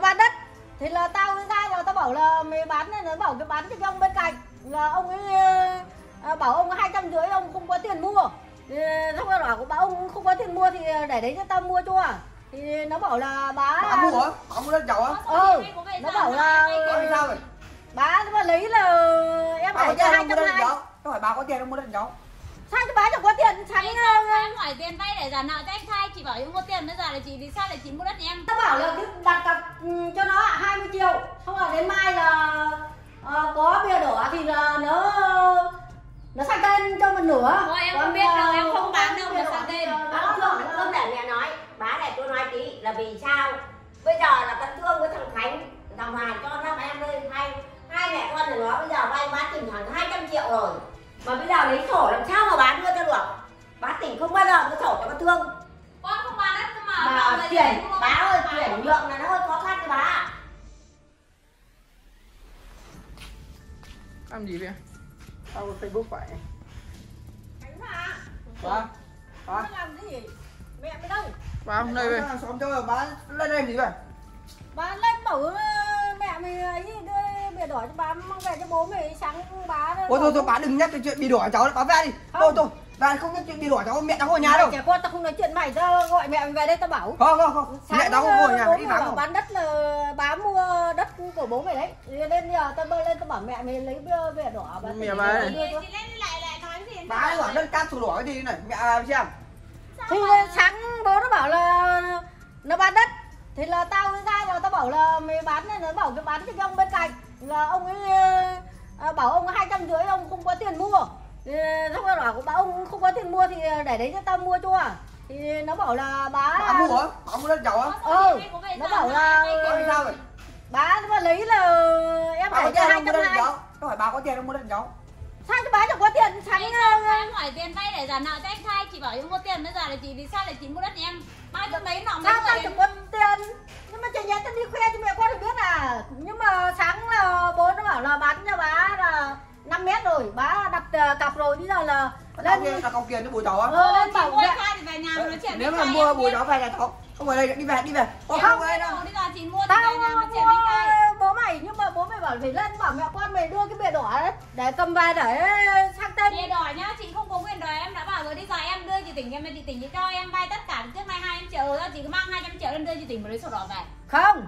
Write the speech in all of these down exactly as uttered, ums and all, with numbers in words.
bán đất thì là tao ra là tao bảo là mày bán này, nó bảo cái bán cho cái ông bên cạnh là ông ấy à, bảo ông hai trăm rưỡi ông không có tiền mua. Thì xong rồi bảo bảo ông không có tiền mua thì để đấy cho tao mua cho. Thì nó bảo là bá bà mua hả? Bà mua đất giàu á? Ừ, nó bảo là sao rồi? bá nó mà lấy là em bà để cho hai trăm hai. hai. Nó hỏi bà có tiền không mua đất giàu? Sao cho bá chẳng có tiền sáng em hỏi tiền vay để trả nợ cho anh Khai, chị bảo em có tiền bây giờ là chị vì sao lại chị mua đất nhà em? Tao bảo là cứ đặt cọc cho nó hai mươi triệu, xong rồi đến mai là uh, có bìa đỏ thì là nó nó sang tên cho mình nửa. Thôi em không biết đâu, em không bán đâu mà sang tên. Bác Thương, không để mẹ nói, bá này tôi nói tí là vì sao? Bây giờ là con Thương với thằng Khánh, thằng Hoàn cho năm em đây hai hai mẹ con của nó bây giờ vay bán tỉnh hàng hai trăm triệu rồi. Mà bây giờ lấy sổ làm sao mà bán đưa cho được? Bá tỉnh không bao giờ có sổ cho con Thương. Con không bán đất cơ mà. Bà chuyển, bá ơi, chuyển nhượng là nó hơi khó khăn cho bá. Làm gì vậy? Tao có Facebook vậy. Khánh mà. Bà. Bà. Nó làm gì? Mẹ mày đâu? Bà hôm nay về. Xóm cho bà lên đây làm gì vậy? Bà lên bảo mẹ mày ấy đưa bìa đỏ cho bà mang về cho bố mày sáng bá. Ôi thôi thôi bà đừng nhắc cái chuyện bị đỏ cháu, bà về đi. Thôi thôi, bà không nhắc chuyện bị đỏ cháu, mẹ cháu ở nhà đâu. Trẻ con tao không nói chuyện mày, tao gọi mẹ mày về đây tao bảo. Không không không, mẹ cháu không ở nhà, đi vắng không? Bán đất là bá mua đất của bố mày đấy. Nên giờ tao bơi lên tao bảo mẹ mày lấy bìa đỏ. Mẹ bà này. Chị lên lại lại nói gì? Bà ấy bảo đất cát sổ đỏ cái gì này, mẹ xem. Thì sáng bố nó bảo là nó bán đất thì là tao ra rồi tao bảo là mày bán này, nó bảo cái bán cho cái ông bên cạnh là ông ấy à, bảo ông hai trăm rưỡi ông không có tiền mua. Thì xong rồi bảo bảo ông không có tiền mua thì để đấy cho tao mua cho. Thì nó bảo là bá bà mua hả? Bà mua đất giàu á? Ừ, nó bảo là sao rồi? bá nó mà lấy là em để cho hai trăm hai. Nó hỏi bà có tiền không mua đất giàu? Sao cho bá chẳng có tiền sáng em hỏi tiền vay để trả nợ cho anh Khai, chị bảo em có tiền bây giờ là chị vì sao lại chị mua đất nhà em? Bao nhiêu mấy nọ mấy sao tao chẳng có tiền, nhưng mà chạy nhẽ tao đi khoe cho mẹ con được biết à. Nhưng mà sáng là bố nó bảo là bán cho bá là năm mét rồi, bá đặt uh, cọc rồi, bây giờ là lên kia là cọc tiền cho bùi cháu á? Ờ, lên bảo mua mẹ Khai thì về nhà mà nói chuyện. Nếu mà mua bùi cháu về nhà cháu không ở đây, đi về đi về. Con không ở đây đâu. Bây giờ chị mua thì tao về nhà nói chuyện với Khai. bố mày, nhưng mà bố mày bảo phải lên bảo mẹ con mày đưa cái bìa đỏ đấy để cầm về để sang tên. Bìa đỏ nhá, chị không có quyền đòi, em đã bảo rồi, đi giờ em đưa chị tỉnh em chị tỉnh chị cho em vay tất cả trước nay hai trăm triệu rồi, chị cứ mang hai trăm triệu lên đưa chị tỉnh và lấy sổ đỏ về. Không,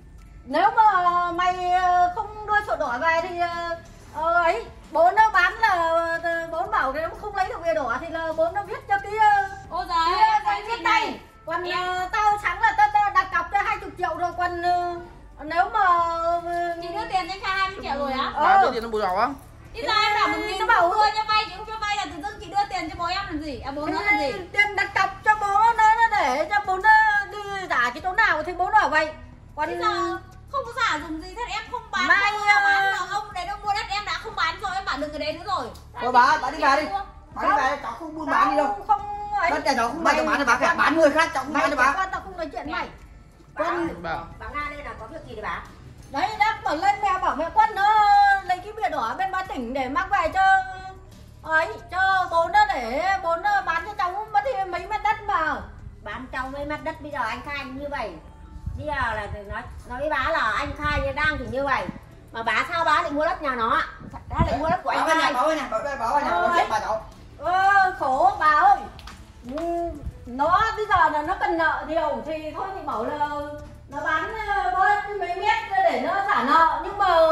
nếu mà mày không đưa sổ đỏ về thì ờ, ấy bố nó bán là bố nó bảo nếu không lấy được bìa đỏ thì là bố nó viết cho cái Ôi giời cái, em cái viết viết tay. tay. Còn uh, tao sáng là tao, tao đặt cọc cho hai mươi triệu rồi, còn uh, nếu mà uh, chị đưa tiền cho anh Khai hai mươi triệu rồi á? Bà đưa tiền cho bùi cháu á? Bây giờ em bảo một nghìn nó bảo đưa cho vay, chị không cho vay là tự dưng chị đưa tiền cho bố em làm gì? À bố nó làm gì? tiền đặt cọc cho bố nó, nó để cho bố nó đi giả cái chỗ nào thì bố nó ở vậy. Còn bây giờ không có giả dùng gì, thế em không bán. Mai đâu, bán là ông đấy đâu mua đất em đã không bán rồi, em bảo đừng ở đấy nữa rồi. Thôi bà, bà đi về đi. Bà đi về, cháu không buôn bán đi đâu. Không ấy. Đất nhà cháu không bao giờ bán cho bà cả, bán người khác cháu không bán cho bà. Con tao không nói chuyện mày. Bà, Con bà. bà Nga đây là có việc gì đấy bà? đấy đang bảo lên mẹ bảo mẹ con nó lấy cái bìa đỏ bên Ba Tỉnh để mang về cho ấy cho bố nó để bố nó bán cho cháu mất thì mấy mét đất mà. Bán trong mấy mét đất bây giờ anh Khai như vậy. Bây giờ là nói nói với bá là anh Khai đang thì như vậy. Mà bá sao bá định mua đất nhà nó? Bá định mua đất của anh Khai. Bảo ơi nè, bảo ơi, bảo ơi nè, nói chuyện bà cháu. Ơ khổ bà ơi. Ừ, nó bây giờ là nó cần nợ nhiều thì thôi thì bảo là nó bán bớt mấy mét để nó trả nợ, nhưng mà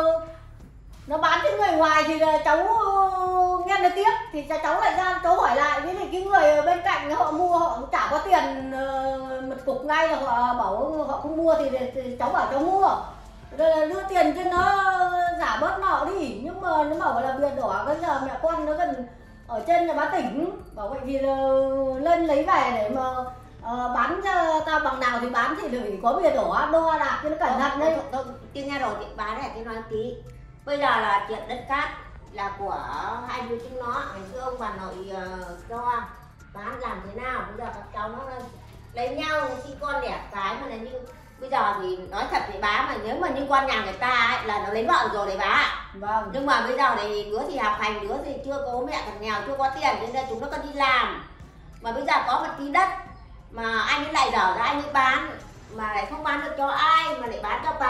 nó bán cho người ngoài thì là cháu nghe nó tiếc thì cháu lại ra cháu hỏi lại với cái người bên cạnh họ mua họ chả có tiền uh, mật phục ngay là họ bảo họ không mua thì, thì cháu bảo cháu mua rồi là đưa tiền cho nó giả bớt nợ đi, nhưng mà nó bảo là bìa đỏ bây giờ mẹ con nó gần ở trên nhà Bá Tỉnh bảo vậy thì uh, lên lấy về để mà uh, bán cho tao bằng nào thì bán thì phải có bìa đỏ đo đạc cho nó cẩn thận đấy. Tôi nghe rồi, bá này tôi nói tí. Bây giờ là chuyện đất cát là của hai đứa chúng nó, ngày xưa ông bà nội uh, cho bán làm thế nào, bây giờ các cháu nó lấy nhau sinh con đẻ cái mà là như bây giờ thì nói thật với bá mà nếu mà như con nhà người ta ấy, là nó lấy vợ rồi đấy bá. Vâng. Nhưng mà bây giờ thì đứa thì học hành, đứa thì chưa có mẹ còn nghèo chưa có tiền nên là chúng nó còn đi làm. Mà bây giờ có một tí đất mà anh ấy lại dở ra anh ấy bán mà lại không bán được cho ai mà lại bán cho bà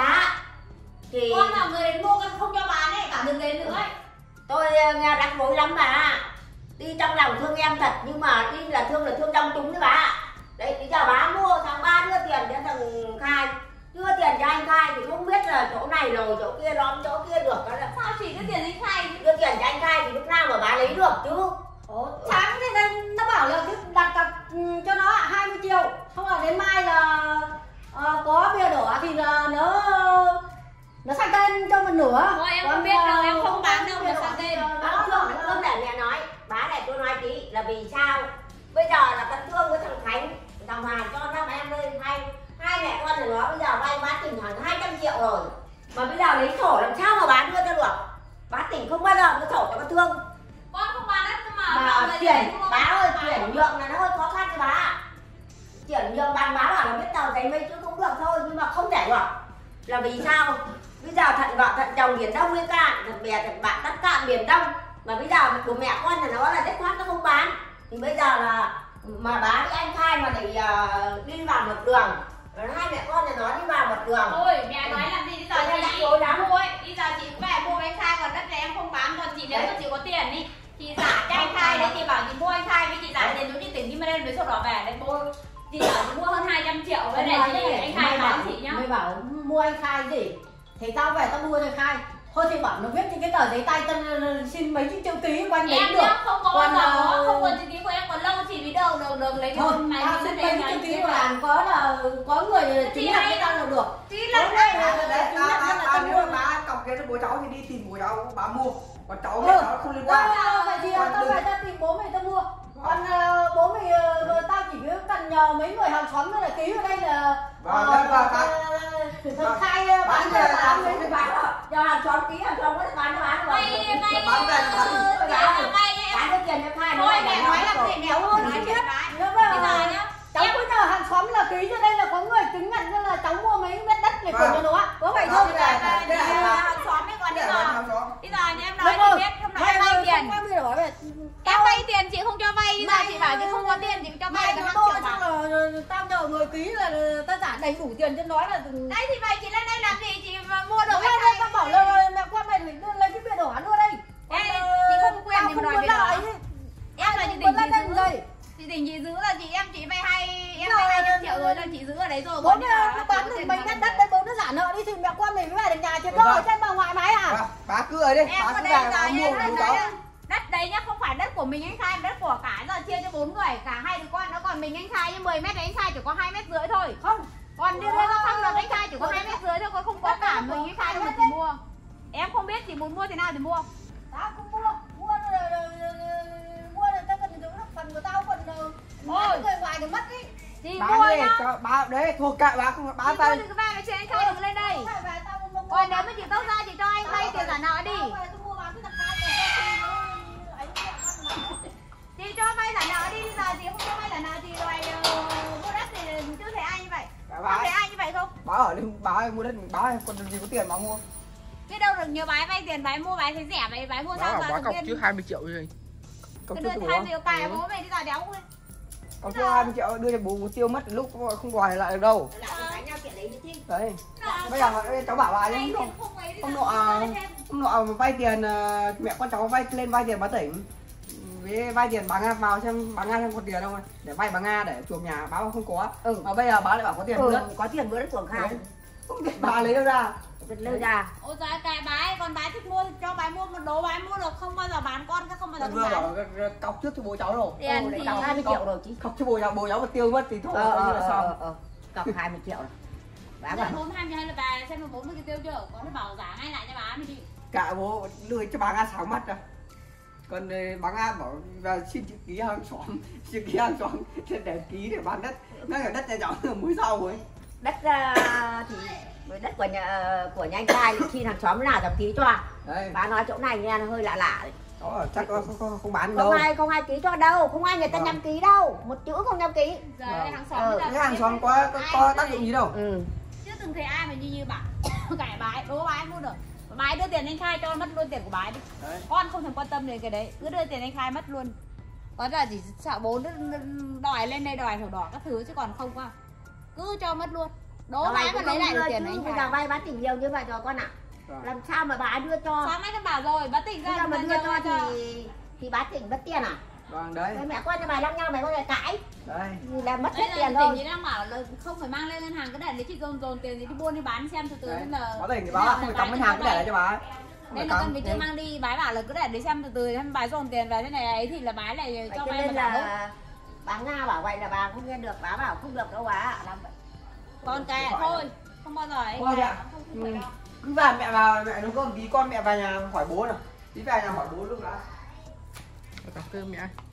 thì con nào người đến mua con không cho bán ấy, bảo đừng đến nữa ấy. tôi nghe rắc rối lắm bà. Đi trong lòng thương em thật nhưng mà đi là thương là thương trong túng đấy bà. Đấy bây giờ bà mua thằng ba đưa tiền cho thằng Khai, đưa tiền cho anh Khai thì không biết là chỗ này rồi chỗ kia lóm chỗ kia được. Đó là Sao chỉ đưa tiền anh Khai? đưa tiền cho anh Khai thì lúc nào mà bà lấy được chứ. Ủa, sáng thì nên nó bảo là cái đặt cọc cho nó hai mươi triệu, xong rồi đến mai là ờ, có bia đỏ thì là nó nó sang tên cho một nửa. Thôi em Còn, không biết đâu, ờ, em không bán đâu bia mà đỏ sang thì, tên. ờ, Bác nó- Thương, nó- Thương để mẹ nói, bá này tôi nói tí là vì sao? Bây giờ là con Thương với thằng Khánh, thằng Hoàng cho năm em ơi, hai hai mẹ con của nó bây giờ vay bán tỉnh hàng hai trăm triệu rồi. Mà bây giờ lấy sổ làm sao mà bán đưa cho được? Bán tỉnh không bao giờ có sổ cho con Thương. Con không bán đất cơ mà. Bà người chuyển, đến mua bá bán ơi bán. chuyển nhượng là nó hơi khó khăn cho bá. Chuyển nhượng bàn bá bảo là biết tàu giấy mây chứ không được thôi, nhưng mà không để được. Là vì sao? Bây giờ thận vợ thận chồng biển Đông với cạn, thận bè thận bạn tất cạn biển Đông. Mà bây giờ của mẹ con là nó là rất khoát nó không bán. Thì bây giờ là mà bá với anh Khai mà để uh, đi vào một đường, rồi hai mẹ con là nó đi vào một đường. Thôi mẹ nói làm gì bây giờ Tôi chị đang chị dối lắm. mua ấy, bây giờ chị cũng về mua với anh Khai, còn đất này em không bán, còn chị nếu mà chị có tiền đi chị giả cho anh Khai đấy, chị bảo chị mua anh Khai với chị giả tiền giống như tỉnh đi mà đem lấy sổ đỏ về đấy mua, chị bảo chị mua hơn hai trăm triệu với này chị anh Khai bán chị nhá. Mày bảo mua anh Khai gì thì tao về tao mua anh Khai. Thôi thì bảo nó viết trên cái tờ giấy tay tao xin mấy cái chữ ký quanh đấy Em được. nhá, không có bao Còn, giờ ờ, có, không có chữ ký của em còn lâu chỉ vì đâu đầu đầu lấy thôi cái máy tao mình xin đất mấy em cái chữ này ký kia của là làng có là có người chứng nhận với tao là được. tí Có lần đây đấy là Đấy, là chứng nhận bà, là bà, tao bà, nếu mà mua. bà cọc kia cho bố cháu thì đi tìm bố cháu bà mua, còn cháu Ừ. mẹ cháu không liên quan. Tao phải gì Còn tao đừng- phải tao tìm bố mày tao mua. Còn ờ, bố mày ờ, tao chỉ cứ cần nhờ mấy người hàng xóm nữa là ký vào đây là Vâng, ờ, vâng, vâng, ờ, thằng Khai ờ, bán Bán về cho làm tao gì mấy bán cái đó. Giờ hàng xóm ký hàng xóm có thể bán cho bán rồi. vay vay Bán về, bán ờ, về. tiền là vay em. Bán được tiền cho Khai Thôi nó mẹ nói làm gì mẹ ơi, nói chuyện cái. Nếu Bây mà giờ nhá, cháu em cứ nhờ hàng xóm là ký cho đây là có người chứng nhận cho là cháu mua mấy mét đất này của Vâng. cho nó. Có vậy Vâng, thôi. cái này- là cái này đi là- hàng xóm ấy còn cái bây này là giờ. hàng xóm. Bây giờ nhà em Đúng nói rồi. chị biết, hôm nọ Mày em vay ơi, tiền. không có bị đổi về. Em vay tiền chị không cho vay, bây giờ Mày- chị bảo chị không có tiền chị cho vay Mày cả nó năm to triệu xong bạc. là tao nhờ người ký là tao trả đầy đủ tiền cho nó là Đấy thì vậy chị lên đây làm gì chị mà mua được Đúng cái rồi, này. tao bảo là mẹ con mày phải đưa lấy cái bia đỏ đưa đây. Ê, Còn, chị ờ, không quen tao thì không mà đòi muốn bia đỏ. lại. Em là chị Muốn tỉnh lên chị đây giữ. đây. Chị tỉnh chị giữ là chị em chị vay hai em Rồi, vay hai trăm triệu rồi là chị giữ ở đấy rồi. Bố còn nó bây giờ nó chị bán có được tiền mấy mà mét làm đất gì? đấy, bố nó trả nợ đi thì mẹ con mình mới về được nhà chứ Vâng. có trên bà ngoại mái à. Bà, bà cứ ở đây, Em bà ở cứ đây về giờ bà mua em của nói bố cháu. là đất đấy nhá, không phải đất của mình anh Khai, mà đất của cả, giờ chia cho bốn người, cả hai đứa con nó, còn mình anh Khai như mười mét đấy anh Khai chỉ có hai mét rưỡi thôi. Không. Còn đưa ra không được anh Khai chỉ có hai mét rưỡi thôi, còn không có cả mình anh Khai đâu mà chị mua. Em không biết chị muốn mua thế nào thì mua. Tao cũng mua, mua rồi, rồi, rồi, rồi, mua rồi tao cần giữ phần của tao còn Thôi. mấy người ngoài thì mất ý. Chị Bà mua đi, nhá. cho bà đấy, thuộc kệ bà không, bà Chị mua tay. thì cứ về nói chuyện anh Khai đừng lên đây. Không phải về tao mua- mua- Còn nếu mà chị tốt ra chị cho anh vay tiền trả nợ đi. Tao về tao mua bán cái thằng Khai này, tao không- ấy, mẹ con nó. Chị cho vay trả nợ đi, bây giờ chị không cho vay trả nợ thì đòi ờ, mua đất thì chứ thấy ai như vậy. Bà, Có bà, thấy ai như vậy không? bà ở đây, bà ơi, mua đất, bà ơi, còn gì có tiền mà mua. Biết đâu được nhiều bái vay tiền bái mua bái thấy rẻ vậy bái mua Bà sao bảo mà bà thực cọc tiên trước hai mươi triệu rồi. Cọc cứ trước đưa cho bố. hai triệu cài Ừ. bố mày đi giờ đéo quên. Cọc trước hai mươi triệu đưa cho bố, bố tiêu mất lúc không quài lại được đâu. Lại đánh nhau chuyện đấy chứ. Đấy. Nó- Bây giờ cháu bảo bà Vay nhé, tiền không không ấy đi không giờ nọ chị cho thêm. không nọ mà vay tiền ờ, mẹ con cháu vay lên vay tiền bà tỉnh với vay tiền bà Nga vào xem bà Nga xem có tiền không ấy. Để vay bà Nga để chuộc nhà bà bảo không có. Ừ. Mà bây giờ bà lại bảo có tiền Ừ, nữa. có tiền bữa đất của Khai. Không thể bà lấy đâu ra. Lơi ra. Ôi giời cài bái, còn bái thích mua cho bái mua một đố bái mua được, không bao giờ bán con, không bao giờ Vừa bán. bảo cọc trước cho bố cháu rồi. Tiền thì Cọc hai mươi triệu rồi chứ. Cọc cho bố cháu, bố cháu mà tiêu mất thì thôi Ờ, coi như ờ, là ờ, xong. ờ. Cọc hai mươi triệu rồi. Bá Giờ bảo bốn hai mươi hay là bà xem là bốn mươi cái tiêu chưa? Có nó bảo giá ngay lại cho bà mới đi. Cả bố lười cho bà Nga sáng mắt ra. Còn ờ, bà Nga bảo là xin chữ ký hàng xóm, chữ ký hàng xóm để ký để bán đất. Nó là đất nhà cháu mới sau rồi. đất uh, thì với đất của nhà của nhà anh Khai thì khi hàng xóm nào dám ký cho. Đấy. Bà nói chỗ này nghe nó hơi lạ lạ đấy. Đó, chắc có, không, không, không bán Không đâu. ai không ai ký cho đâu, không ai người ta Vâng. nhắm ký đâu, một chữ không nhắm ký. Giờ Vâng. hàng xóm Ờ, bây giờ Cái hàng biết xóm thấy có, có, ai có ở tác đây. dụng gì đâu. Ừ. Chưa từng thấy ai mà như như bà cải bái, đố bái mua được. Bái đưa tiền anh Khai cho mất luôn tiền của bái đi. Đấy. Con không thèm quan tâm đến cái đấy, cứ đưa tiền anh Khai mất luôn. Có giờ chỉ sợ bố đòi lên đây đòi sổ đỏ các thứ chứ còn không qua. Cứ cho mất luôn. Đố bái mà lấy lại được tiền đấy. đấy Bây anh giờ Khải. vay bá tỉnh nhiều như vậy rồi con ạ. Vâng. Làm sao mà bà đưa cho? Sáng nay con bảo rồi, bác tỉnh Bây ra giờ mà là đưa nhiều cho cho. thì thì bá tỉnh mất tiền à? Vâng đấy. Thế mẹ con nhà mày lăng nhau mày có thể cãi Đấy. thì là mất hết Đấy là tiền tỉnh thôi. thì đang bảo là không phải mang lên ngân hàng, cái để đấy chị dồn dồn tiền thì đi buôn đi bán xem từ từ Đấy. nên là. Bá tỉnh thì báo là không phải cắm ngân hàng cứ để lại cho bà ấy. Không Nên phải là cắm. con mình chưa mang đi, bái bảo là cứ để đấy xem từ từ, xem bái dồn tiền vào thế này ấy thì là bái lại Vậy cho cho vay nên mà trả. là bà Nga bảo vậy là bà không nghe được, bà bảo không được đâu bà ạ. Làm vậy. Con kệ thôi, không bao giờ ấy. Thôi ạ. Không phải đâu. Cứ vào mẹ vào mẹ nấu cơm tí con mẹ vào nhà hỏi bố nào. Tí vào nhà hỏi bố lúc đã. Cắm cơm mẹ.